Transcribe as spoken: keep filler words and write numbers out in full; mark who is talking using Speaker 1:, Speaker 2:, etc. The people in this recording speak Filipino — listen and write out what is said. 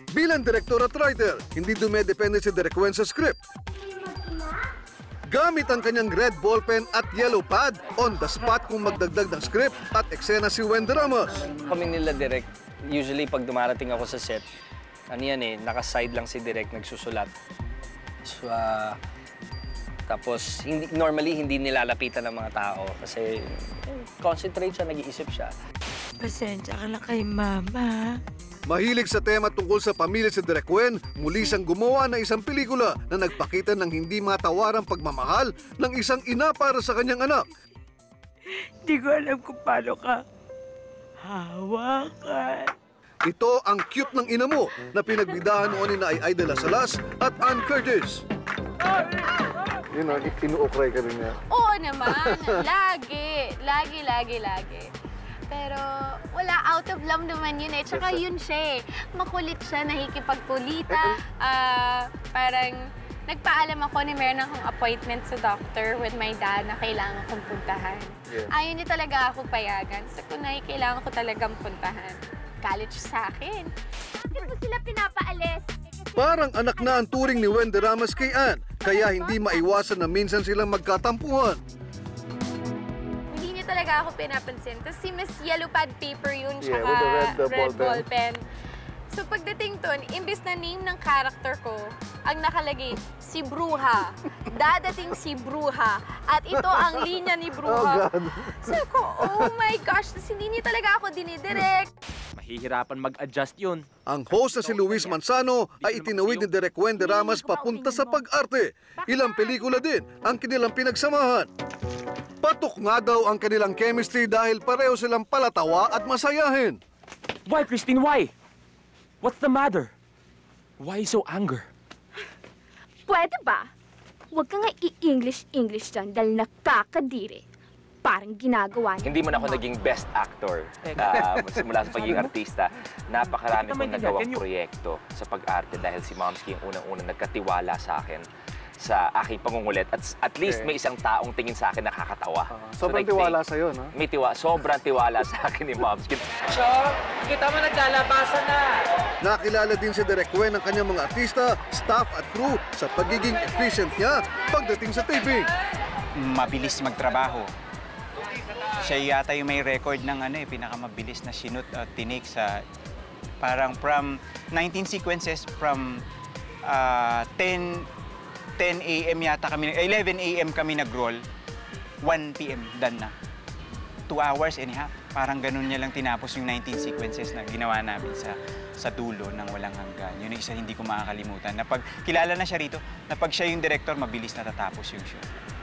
Speaker 1: Bilang direktor at writer, hindi dumedepende si Direk Wen sa script. Gamit ang kanyang red ballpen at yellow pad, on the spot kung magdagdag ng script at eksena si Wenn de Ramas.
Speaker 2: Kami nila Direk, usually pag dumarating ako sa set, ano yan eh, naka-side lang si Direk nagsusulat. So, uh, tapos, hindi, normally hindi nilalapitan ng mga tao kasi eh, concentrate siya, nag-iisip siya.
Speaker 3: Pasensya ka na kay Mama.
Speaker 1: Mahilig sa tema tungkol sa pamilya si Direk Wen, muli siyang gumawa ng isang pelikula na nagpakita ng hindi matawarang pagmamahal ng isang ina para sa kanyang anak.
Speaker 3: Hindi ko alam kung paano ka hawakan.
Speaker 1: Ito ang cute ng ina mo na pinagbidahan noon ni na Ay de las Salas at Ann Curtis. You know, inuukray ka rin niya.
Speaker 4: Oo naman. Lagi. Lagi, lagi, lagi. Pero wala, out of love naman yun eh. Tsaka yun siya eh. Makulit siya, nahikipagkulita. Uh, parang nagpaalam ako na meron akong appointment sa doctor with my dad na kailangan kong puntahan. Yeah. Ayaw niya talaga ako payagan. Sa kunay, kailangan ko talagang puntahan. Galit siya sa akin. Bakit mo sila pinapaalis?
Speaker 1: Parang anak na ang turing ni Wenn de Ramas kay Ann, kaya hindi maiwasan na minsan silang magkatampuhan.
Speaker 4: Talaga ako pinapansin. Tapos si Miss Yellow Pad Paper yun,
Speaker 1: yeah,
Speaker 4: tsaka
Speaker 1: red, uh,
Speaker 4: red
Speaker 1: ball
Speaker 4: ball pen. So pagdating doon, imbis na name ng character ko, ang nakalagay, si Bruha. Dadating si Bruha. At ito ang linya ni Bruha. Oh, so ko, oh my gosh, tapos hindi niya talaga ako dinidirect.
Speaker 5: Mahihirapan mag-adjust yun.
Speaker 1: Ang host na si Luis Manzano ay itinawid ni Direk Wenn de Ramas papunta sa pag-arte. Ilang pelikula din ang kanilang pinagsamahan. Patok nga daw ang kanilang chemistry dahil pareho silang palatawa at masayahin.
Speaker 5: Why, Christine, why? What's the matter? Why so anger?
Speaker 6: Pwede ba? Huwag ka nga i-English-English dyan dahil nakakadiri. Parang ginagawa niya.
Speaker 7: Hindi man ako naging best actor uh, simula sa pagiging artista. Napakarami kong nagawang proyekto sa pag-arte dahil si Momski yung unang-unang nagkatiwala sa akin sa aking pangungulit. At at least okay. May isang taong tingin sa akin nakakatawa. Uh,
Speaker 1: sobrang so, tiwala sa'yo, no?
Speaker 7: May tiwa, sobrang tiwala sa akin ni Momski.
Speaker 2: Chok, kita mo naglalabasan na!
Speaker 1: Nakilala din si Direk Wen ng kanyang mga artista, staff at crew sa pagiging efficient niya pagdating sa taping.
Speaker 8: Mabilis magtrabaho. Siya yata yung may record ng ano, eh, pinakamabilis na sinut at tinik sa parang from nineteen sequences from uh, ten a m yata kami, eleven a m kami nag-roll, one p m done na. Two hours and a half. Parang ganun niya lang tinapos yung nineteen sequences na ginawa namin sa sa dulo ng walang hanggan. Yun yung isa hindi ko makakalimutan. Na pag kilala na siya rito, na pag siya yung director, mabilis natatapos yung show.